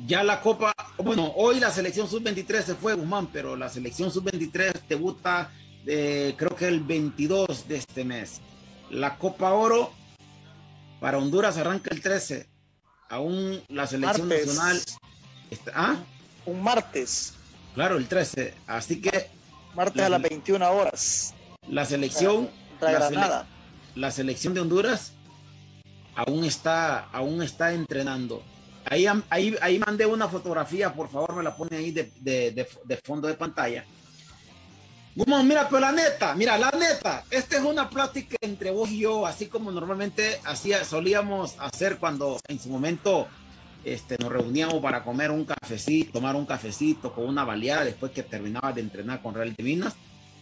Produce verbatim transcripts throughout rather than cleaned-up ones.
Ya la Copa, bueno, hoy la selección sub veintitrés se fue, Guzmán, pero la selección sub veintitrés debuta eh, creo que el veintidós de este mes. La Copa Oro para Honduras arranca el trece. Aún la selección nacional Martes. está, ¿ah? Un, un martes. Claro, el trece. Así que Martes la, a las veintiuna horas. la selección, Contra la, Granada. sele, la selección de Honduras aún está, aún está entrenando. Ahí, ahí, ahí mandé una fotografía, por favor, me la pone ahí de, de, de, de fondo de pantalla. Guzmán, mira, pero la neta, mira, la neta, esta es una plática entre vos y yo, así como normalmente hacía, solíamos hacer cuando en su momento este, nos reuníamos para comer un cafecito, tomar un cafecito con una baleada después que terminaba de entrenar con Real de Minas.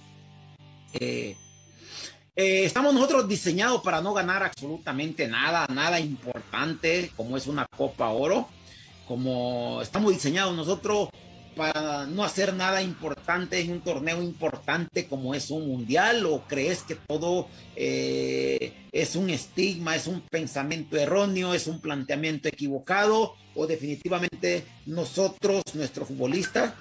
Eh, eh, estamos nosotros diseñados para no ganar absolutamente nada, nada importante, como es una Copa Oro, como estamos diseñados nosotros para no hacer nada importante en un torneo importante como es un mundial. ¿O crees que todo eh, es un estigma, es un pensamiento erróneo, es un planteamiento equivocado? ¿O definitivamente nosotros, nuestros futbolistas,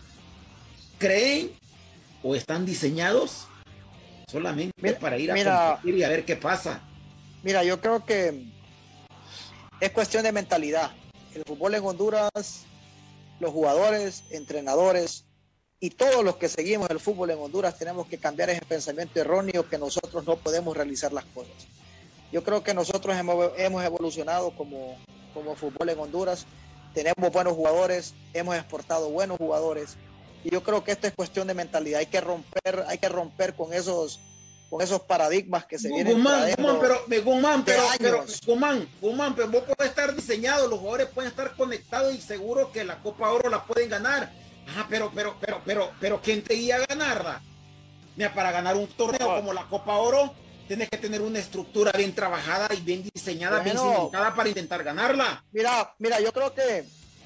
creen o están diseñados solamente mira, para ir a mira, competir y a ver qué pasa? Mira, yo creo que es cuestión de mentalidad. El fútbol en Honduras, los jugadores, entrenadores y todos los que seguimos el fútbol en Honduras tenemos que cambiar ese pensamiento erróneo que nosotros no podemos realizar las cosas. Yo creo que nosotros hemos, hemos evolucionado como, como fútbol en Honduras, tenemos buenos jugadores, hemos exportado buenos jugadores y yo creo que esto es cuestión de mentalidad. Hay que romper, hay que romper con esos con esos paradigmas que se vienen Guzmán, trayendo Guzmán, pero, Guzmán, pero, pero, años. Guzmán, Guzmán, pero vos podés estar diseñado, los jugadores pueden estar conectados y seguro que la Copa Oro la pueden ganar. Ah, pero, pero, pero, pero, pero, ¿quién te guía a ganarla? Mira, para ganar un torneo como la Copa Oro, tienes que tener una estructura bien trabajada y bien diseñada, bueno, bien cimentada para intentar ganarla. Mira, mira, yo creo que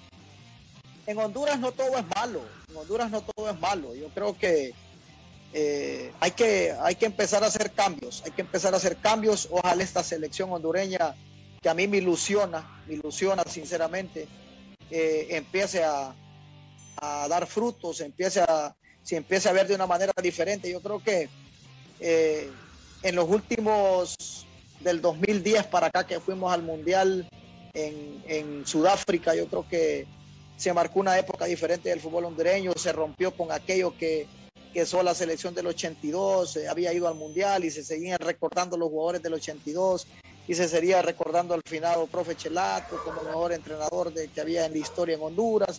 en Honduras no todo es malo, en Honduras no todo es malo. Yo creo que Eh, hay que hay que empezar a hacer cambios, hay que empezar a hacer cambios. Ojalá esta selección hondureña, que a mí me ilusiona, me ilusiona sinceramente, eh, empiece a, a dar frutos, empiece a, se empiece a ver de una manera diferente. Yo creo que eh, en los últimos, del dos mil diez para acá que fuimos al Mundial en, en Sudáfrica, yo creo que se marcó una época diferente del fútbol hondureño, se rompió con aquello que que solo la selección del ochenta y dos eh, había ido al Mundial y se seguían recordando los jugadores del ochenta y dos y se seguía recordando al finado profe Chelato como el mejor entrenador de, que había en la historia en Honduras.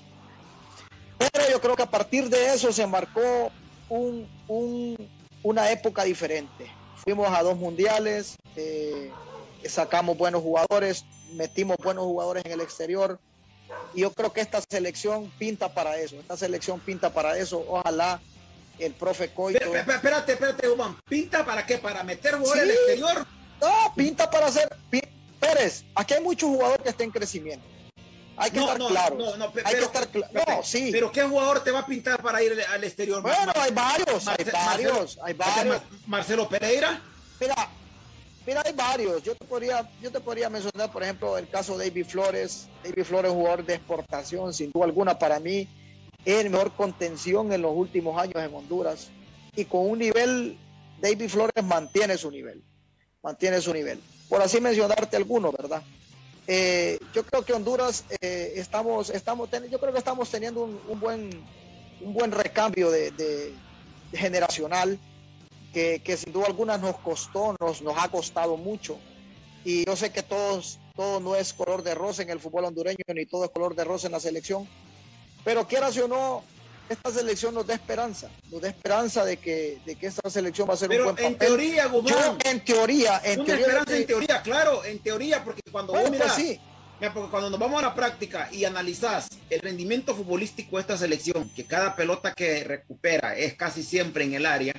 Pero yo creo que a partir de eso se marcó un, un, una época diferente. Fuimos a dos mundiales, eh, sacamos buenos jugadores, metimos buenos jugadores en el exterior y yo creo que esta selección pinta para eso, esta selección pinta para eso. Ojalá el profe Coito. Espérate, espérate, espérate, Guzmán. ¿Pinta para qué? ¿Para meter jugadores al sí. exterior? No, pinta para hacer. Pérez, aquí hay muchos jugadores que están en crecimiento. Hay que no, estar no, claros. No, no, pero, hay que estar claros. No, sí. Pero ¿qué jugador te va a pintar para ir al exterior? Bueno, Mar hay varios, Marce hay varios, Marcelo, hay varios. Marcelo Pereira. Mira, mira, hay varios. Yo te podría, yo te podría mencionar, por ejemplo, el caso de David Flores. David Flores, jugador de exportación, sin duda alguna, para mí es el mejor contención en los últimos años en Honduras y con un nivel, David Flores mantiene su nivel, mantiene su nivel. Por así mencionarte algunos, ¿verdad? Eh, yo creo que Honduras eh, estamos, estamos, yo creo que estamos teniendo un, un buen, un buen recambio de, de, de generacional que, que sin duda alguna nos costó, nos, nos ha costado mucho. Y yo sé que todos, todo no es color de rosa en el fútbol hondureño, ni todo es color de rosa en la selección. Pero quieras o no, esta selección nos da esperanza, nos da esperanza de que, de que esta selección va a ser pero un buen papel. en teoría, Guzmán. Yo, en teoría, en una teoría. esperanza De... en teoría, claro, en teoría, porque cuando bueno, vos mirás, pues sí. mira, porque cuando nos vamos a la práctica y analizás el rendimiento futbolístico de esta selección, que cada pelota que recupera es casi siempre en el área,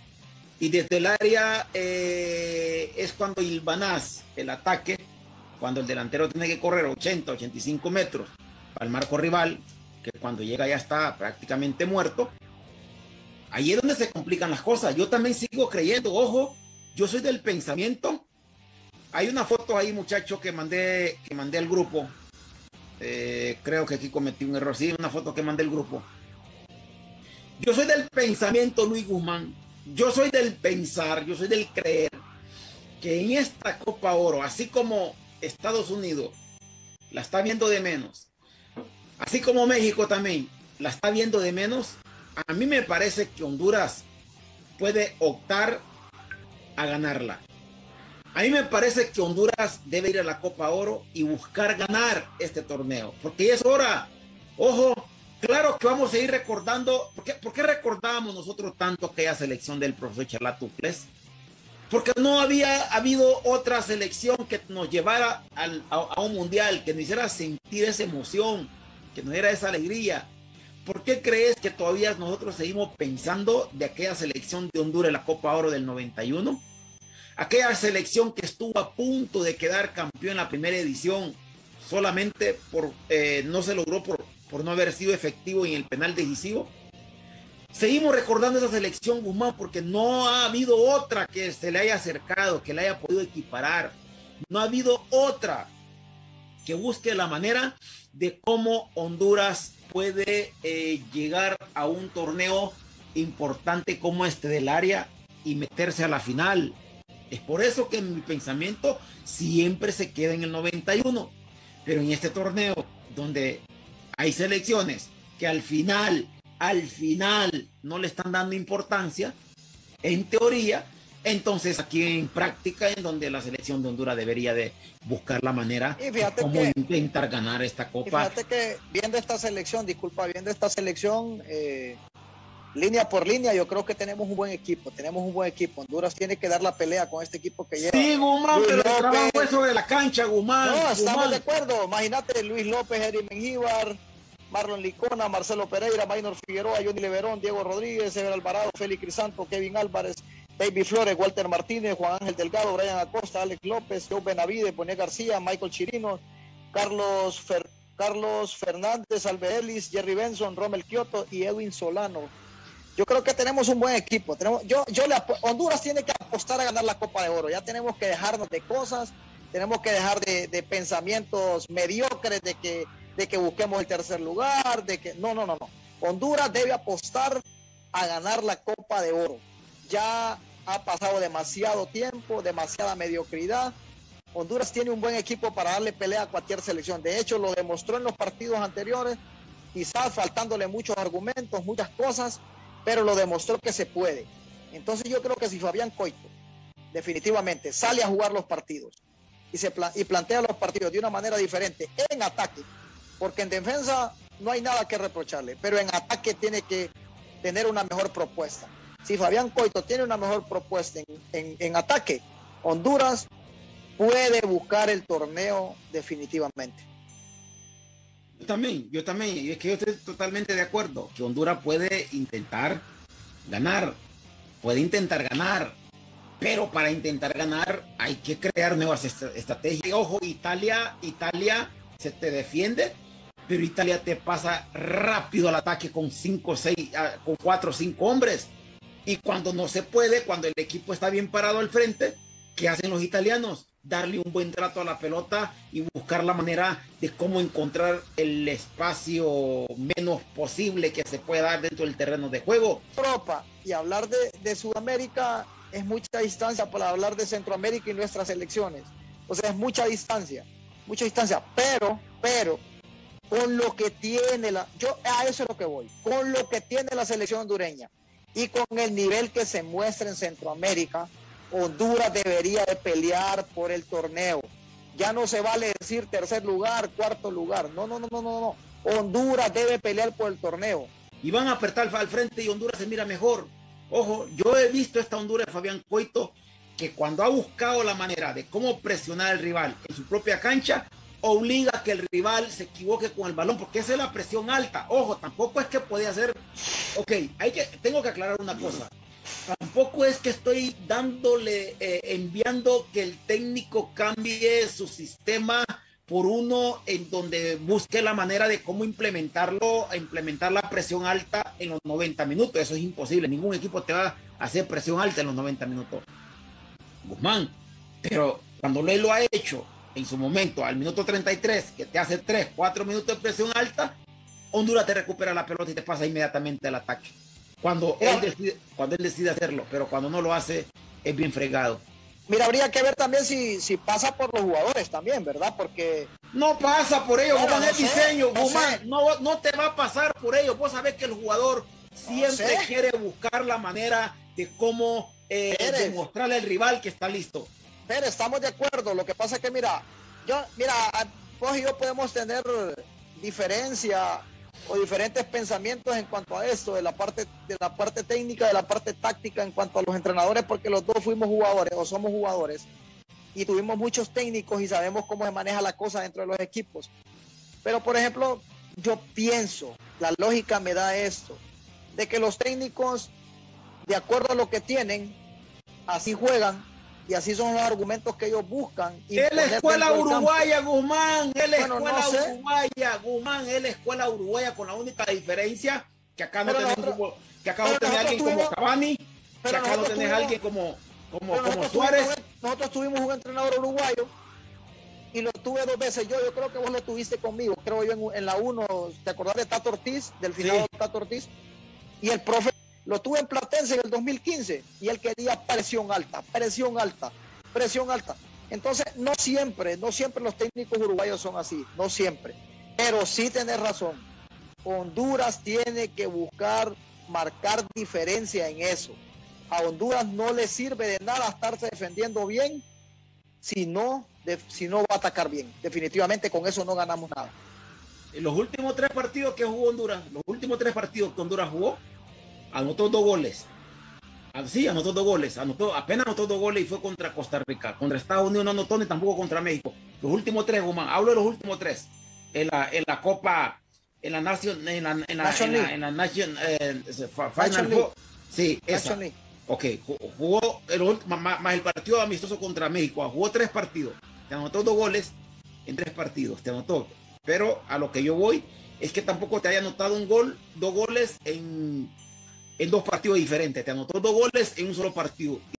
y desde el área eh, es cuando hilvanás el ataque, cuando el delantero tiene que correr ochenta, ochenta y cinco metros al marco rival, que cuando llega ya está prácticamente muerto. Ahí es donde se complican las cosas. Yo también sigo creyendo, ojo, yo soy del pensamiento. Hay una foto ahí, muchacho, que mandé, que mandé al grupo, Eh, creo que aquí cometí un error. Sí, una foto que mandé el grupo. Yo soy del pensamiento, Luis Guzmán. Yo soy del pensar, yo soy del creer que en esta Copa Oro, así como Estados Unidos la está viendo de menos, así como México también la está viendo de menos, a mí me parece que Honduras puede optar a ganarla. A mí me parece que Honduras debe ir a la Copa Oro y buscar ganar este torneo, porque es hora. Ojo, claro que vamos a ir recordando. ¿Por qué, por qué recordábamos nosotros tanto aquella selección del profesor Charlat Tuplés? Porque no había habido otra selección que nos llevara al, a, a un mundial, que nos hiciera sentir esa emoción, que nos diera esa alegría. ¿Por qué crees que todavía nosotros seguimos pensando de aquella selección de Honduras en la Copa Oro del noventa y uno? Aquella selección que estuvo a punto de quedar campeón en la primera edición, solamente por, eh, no se logró por, por no haber sido efectivo en el penal decisivo. Seguimos recordando esa selección, Guzmán, porque no ha habido otra que se le haya acercado, que le haya podido equiparar. No ha habido otra que busque la manera de cómo Honduras puede eh, llegar a un torneo importante como este del área y meterse a la final. Es por eso que mi pensamiento siempre se queda en el noventa y uno. Pero en este torneo, donde hay selecciones que al final, al final no le están dando importancia, en teoría, entonces aquí en práctica, en donde la selección de Honduras debería de buscar la manera de cómo que, intentar ganar esta copa. Fíjate que viendo esta selección, disculpa, viendo esta selección, eh, línea por línea, yo creo que tenemos un buen equipo, tenemos un buen equipo. Honduras tiene que dar la pelea con este equipo que lleva. Sí, Guzmán, Luis pero López, el trabajo es sobre la cancha, Guzmán. No, estamos Guzmán. de acuerdo. Imagínate, Luis López, Eri Mengíbar, Marlon Licona, Marcelo Pereira, Maynor Figueroa, Johnny Leverón, Diego Rodríguez, Ever Alvarado, Félix Crisanto, Kevin Álvarez, David Flores, Walter Martínez, Juan Ángel Delgado, Brian Acosta, Alex López, Joe Benavides, Bonet García, Michael Chirino, Carlos, Fer, Carlos Fernández, Albe Ellis, Jerry Benson, Romel Kioto y Edwin Solano. Yo creo que tenemos un buen equipo. Tenemos, yo, yo le, Honduras tiene que apostar a ganar la Copa de Oro. Ya tenemos que dejarnos de cosas, tenemos que dejar de, de pensamientos mediocres de que, de que busquemos el tercer lugar, de que no, no, no, no. Honduras debe apostar a ganar la Copa de Oro. Ya ha pasado demasiado tiempo, demasiada mediocridad. Honduras tiene un buen equipo para darle pelea a cualquier selección. De hecho, lo demostró en los partidos anteriores, quizás faltándole muchos argumentos, muchas cosas, pero lo demostró que se puede. Entonces yo creo que si Fabián Coito definitivamente sale a jugar los partidos y, se pla y plantea los partidos de una manera diferente en ataque, porque en defensa no hay nada que reprocharle, pero en ataque tiene que tener una mejor propuesta. Si Fabián Coito tiene una mejor propuesta en, en, en ataque, Honduras puede buscar el torneo definitivamente. Yo también, yo también, y es que yo estoy totalmente de acuerdo que Honduras puede intentar ganar, puede intentar ganar, pero para intentar ganar hay que crear nuevas est estrategias. Ojo, Italia, Italia se te defiende, pero Italia te pasa rápido al ataque con cinco, seis, con cuatro o cinco hombres. Y cuando no se puede, cuando el equipo está bien parado al frente, ¿qué hacen los italianos? Darle un buen trato a la pelota y buscar la manera de cómo encontrar el espacio menos posible que se pueda dar dentro del terreno de juego. Europa, y hablar de, de Sudamérica es mucha distancia para hablar de Centroamérica y nuestras selecciones. O sea, es mucha distancia, mucha distancia, pero, pero, con lo que tiene la, yo a eso es lo que voy, con lo que tiene la selección hondureña y con el nivel que se muestra en Centroamérica, Honduras debería de pelear por el torneo. Ya no se vale decir tercer lugar, cuarto lugar. No, no, no, no, no, no. Honduras debe pelear por el torneo. Y van a apretar al frente y Honduras se mira mejor. Ojo, yo he visto esta Honduras de Fabián Coito que cuando ha buscado la manera de cómo presionar al rival en su propia cancha, obliga a que el rival se equivoque con el balón, porque esa es la presión alta. Ojo, tampoco es que puede hacer... Ok, hay que, tengo que aclarar una cosa. Tampoco es que estoy dándole, eh, enviando que el técnico cambie su sistema por uno en donde busque la manera de cómo implementarlo, implementar la presión alta en los noventa minutos. Eso es imposible. Ningún equipo te va a hacer presión alta en los noventa minutos, Guzmán. Pero cuando él lo ha hecho en su momento, al minuto treinta y tres, que te hace tres, cuatro minutos de presión alta, Honduras te recupera la pelota y te pasa inmediatamente al ataque. Cuando él decide, cuando él decide hacerlo, pero cuando no lo hace, es bien fregado. Mira, habría que ver también si, si pasa por los jugadores también, ¿verdad? Porque... No pasa por ellos, Guzmán, no es sé, diseño, no Guzmán, sé. no, no te va a pasar por ellos. Vos sabés que el jugador siempre No sé. quiere buscar la manera de cómo eh, demostrarle al rival que está listo. Pero estamos de acuerdo, lo que pasa es que mira, yo, mira, vos y yo podemos tener diferencia o diferentes pensamientos en cuanto a esto, de la parte, de la parte técnica, de la parte táctica en cuanto a los entrenadores, porque los dos fuimos jugadores o somos jugadores y tuvimos muchos técnicos y sabemos cómo se maneja la cosa dentro de los equipos. Pero por ejemplo, yo pienso, la lógica me da esto, de que los técnicos, de acuerdo a lo que tienen, así juegan y así son los argumentos que ellos buscan. Es la escuela uruguaya, Guzmán, es la bueno, escuela no sé. uruguaya, Guzmán, es la escuela uruguaya, con la única diferencia que acá no pero tenés, nosotros, como, que acá no tenés alguien tuvimos, como Cavani, que acá no tenés tuvimos, alguien como, como, como nosotros Suárez. Tuvimos, nosotros tuvimos un entrenador uruguayo y lo tuve dos veces yo, yo creo que vos lo tuviste conmigo, creo yo en, en la uno, ¿te acordás de Tato Ortiz, del final sí. de Tato Ortiz? Y el profe lo tuve en Platense en el dos mil quince y él quería presión alta, presión alta, presión alta. Entonces, no siempre, no siempre los técnicos uruguayos son así, no siempre. Pero sí tenés razón. Honduras tiene que buscar marcar diferencia en eso. A Honduras no le sirve de nada estarse defendiendo bien si no, de, si no va a atacar bien. Definitivamente con eso no ganamos nada. En los últimos tres partidos que jugó Honduras, los últimos tres partidos que Honduras jugó, anotó dos goles. Sí, anotó dos goles, anotó, apenas anotó dos goles y fue contra Costa Rica. Contra Estados Unidos no anotó ni tampoco contra México. Los últimos tres, Guzmán, hablo de los últimos tres. En la, en la Copa, en la Nación, en la, en la, en la, en la Nation, eh, Final Four. Sí, esa. Ok, jugó el, más, más el partido amistoso contra México. Jugó tres partidos. Te anotó dos goles en tres partidos. Te anotó. Pero a lo que yo voy es que tampoco te haya anotado un gol, dos goles en... en dos partidos diferentes, te anotó dos goles en un solo partido.